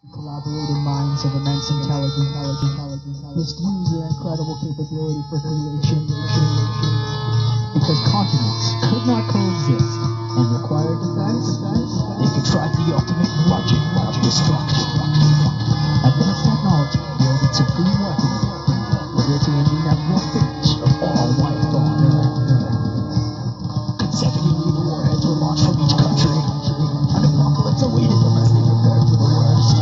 Collaborated minds of immense intelligence misuse their incredible capability for creation because continents could not coexist and required defense. They contrived the ultimate bludgeon of destruction. Advanced technology yielded supreme weaponry, liberty and the inevitable fate of all life on Earth. Consecutively, the warheads were launched from each country. An apocalypse awaited them as they prepared for the worst.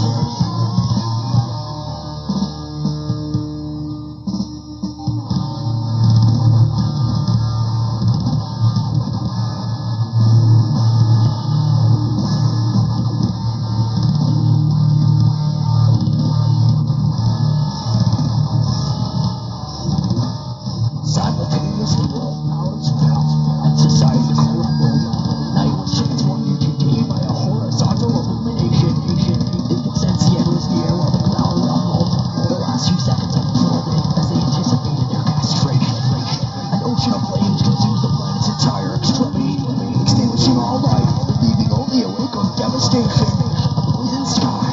Simultaneously, world powers fell, and society crumbled. Night was transformed into day by a horizontal illumination. They could sense the end was near while the ground rumbled. The last few seconds unfolded as they anticipated their castration. An ocean of flames consumes the planet's entire extremity, extinguishing all life, leaving only a wake of devastation. A poisoned sky